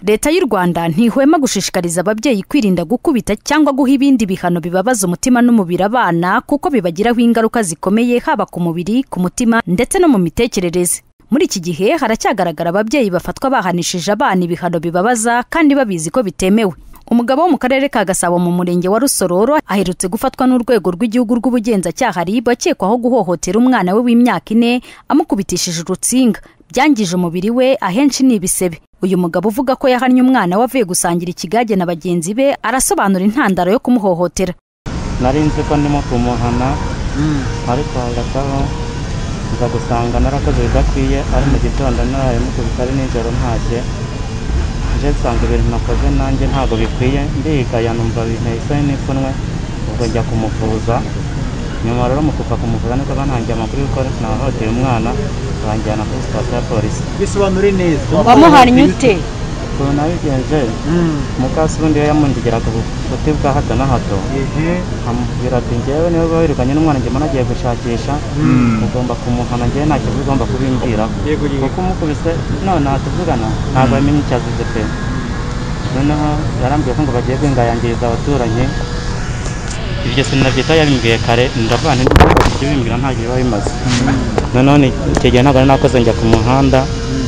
Leta y'u Rwanda ntihwema gushishikariza ababyeyi kwirinda gukubita cyangwa guha ibindi bihano bibabaza umutima n'umubiri abana kuko bibagiraho ingaruka zikomeye haba ku mubiri, ku mutima ndetse no mu mitekerereze. Muri iki gihe haracyagaragara ababyeyi bafatwa bahanishije abana ibihano bibabaza kandi babizi ko bitemewe. Umugabo wo mu karere ka Gasabo mu murenge wa Rusororo aherutse gufatwa n'urwego rw'igihugu rw'ubugenzacyaha RIB akekwaho guhohotera umwana we w'imyaka 4 amukubitishije urusinga. Byangije umubiri we ahenshi n'ibisebe. Uyu mugabo uvuga ko yahannye umwana we avuye gusangira ikigage na bagenzi be arasobanura intandaro yo kumuhohotera. Narinze ko ndimo kumuhana ariko hagataho nza gusanga narakoze bidakwiye ari mu gitondo naraye mukubitari nijoro ntashye nje nsanga ibintu nakoze nanjye ntago bikwiye ndigaya numva binteye isoni n'ipfunwe ubwo njya kumuvuza nyuma rero mukuva kumuvuza niko bantangiye amakuru yuko nahohoteye umwana banjyana kuri sitasiyo ya polisi. Bisobanure neza wamuhannye ute? Ubu nabigenje mukasi ubundi yamundigeraga ubuti bwa hato na hato amubwira ati njyewe niwe wirukanye n'umwana njye nagiye gushakisha ugomba kumuhana njyewe ntacyo ugomba kubimbwiraho kuko umukubise none atuvugana ntabwo yamenye icyo azize pe. Noneho yarambwiye ko ngo bagiye kwingayangiriza abaturanyi ibyo sinabyita yabimbwiye kare ndavuga nti ibyo bimbwira ntabwo biba bimaze. Noneho icyo gihe ntabwo nakoze njya ku muhanda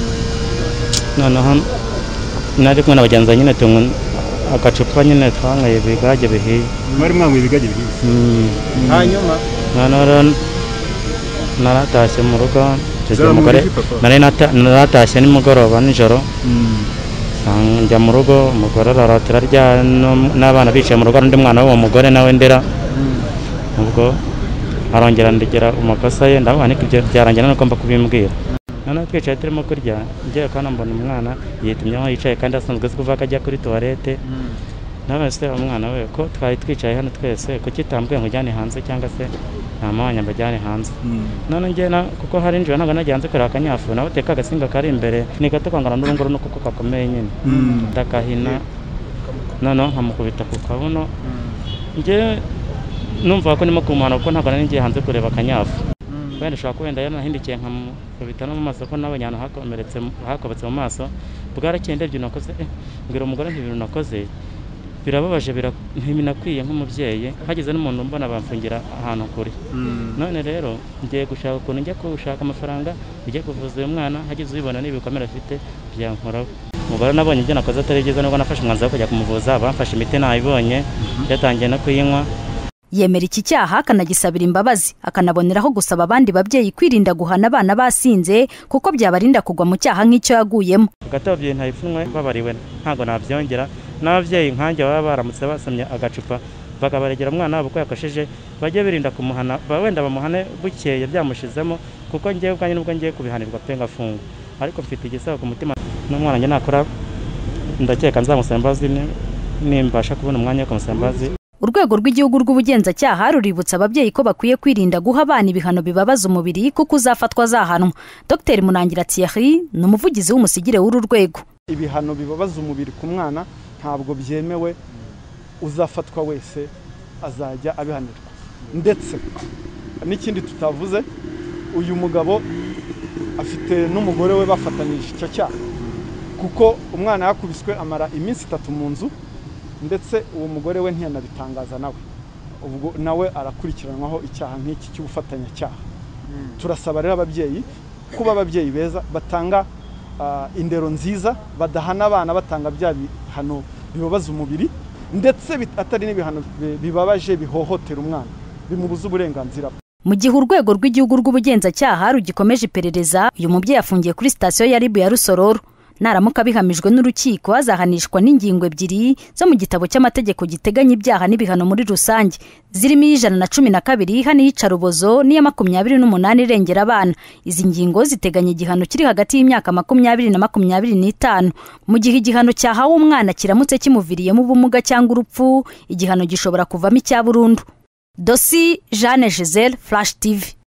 noneho nari kumwe n'abagenzi nyine tunywa agacupa nyine twanyweye ibigage bihiye. Mwari mwanyweye ibigage bihiye? Hanyuma noneho naratashye mu rugo naratashye nimugoroba nijoro njya mu rugo umugore araratira rya n'abana bicaye mu rugo n'undi mwana w'uwo mugore nawe ndera ubwo arongera ndegera amakosa ye ndavuga niko ibyo byarangira nuko mba kubimbwira. Noneho twicaye turimo kurya ngiye kandi mbona umwana yitumyeho yicaye kandi asanzwe kuva akajya kuri toilette nawe se umwana we ko twari twicaye hano twese kuki tambwiye ngo ujyane hanze cyangwa se nta mwanya mbajyane hanze. None ngiye kuko hari njye ntabwo nagiye hanze kureba akanyafu nawe teka agasinga kari imbere ni gato kwangana n'urunguru no kuko kakomeye nyine ndakahina noneho nkamukubita ku kabuno ngiye numva ko ndimo kumuhana kuko ntabwo nari ngiye hanze kureba akanyafu wenda ushobora kuba wenda yanahindukiye nkamukubita no mu maso ko nawe nyana hakobetse mu maso bwarakeye ndebye nakoze mbwira umugore nk'ibintu nakoze birababaje ntibinakwiye nk'umubyeyi hageze n'umuntu mbona bamfungira ahantu kure. None rero ngiye gushaka ukuntu njya gushaka amafaranga njye kuvuza uyu mwana hageze ubibona n'ibikomere afite byankoraho. Umugore nabonye ibyo nakoze atari byiza nubwo nafashe umwanzuro wo kujya kumuvuza bamfashe imiti nayibonye yatangiye no kuyinywa. Yemera iki cyaha akanagisabira imbabazi akanaboneraho gusaba abandi babyeyi kwirinda guhana abana basinze kuko byabarinda kugwa mu cyaha nk'icyo yaguyemo. Gatabye ntayifunwe babariwe ntago nabyongera n'ababyeyi nkanjye baba baramutse basomye agacupa bakabaregera umwana wabo ko yakosheje bajye birinda kumuhana wenda bamuhane bukeye byamushizemo kuko ngiye ubwanjye nubwo ngiye kubihanirwa pe ngafungwa ariko mfite igisabo ku mutima n'umwana njye nakora ndakeka nzamusaba imbabazi nimbasha kubona umwanya wo kumusaba imbabazi. Urwego rw'igihugu rw'ubugenzacyaha ruributsa ababyeyi ko bakwiye kwirinda guha abana ibihano bibabaza umubiri kuko uzafatwa azahanwa. Dr Munangira Thierry ni umuvugizi w'umusigire w'uru rwego. Ibihano bibabaza umubiri ku mwana ntabwo byemewe uzafatwa wese azajya abihanirwa. Ndetse n'ikindi tutavuze uyu mugabo afite n'umugore we bafatanyije icyo cyaha kuko umwana yakubiswe amara iminsi 3 mu nzu ndetse uwo mugore we ntiyanabitangaza nawe ubwo nawe arakurikiranwaho icyaha nk'iki cy'ubufatanyacyaha. Turasaba rero ababyeyi kuba ababyeyi beza batanga indero nziza badahana abana batanga bya bihano bibabaza umubiri ndetse atari n'ibihano bibabaje bihohotera umwana bimubuza uburenganzira. Mu gihe urwego rw'igihugu rw'ubugenzacyaha rugikomeje iperereza uyu mubyeyi afungiye kuri sitasiyo ya RIB ya Rusororo. Naramuka bihamijwe n'urukiko azahanishwa n'ingingo 2 zo mu gitabo cy'amategeko giteganya ibyaha n'ibihano muri rusange zirimo 112 hano yicarubozo n'iya 28 irengera abana. Izi ngingo ziteganya igihano kiri hagati y'imyaka 20 na 25 mu gihe igihano cyahawe umwana kiramutse kimuviriyemo ubumuga cyangwa urupfu igihano gishobora kuvamo icya burundu. Dosi Jeanne Giselle Flash TV.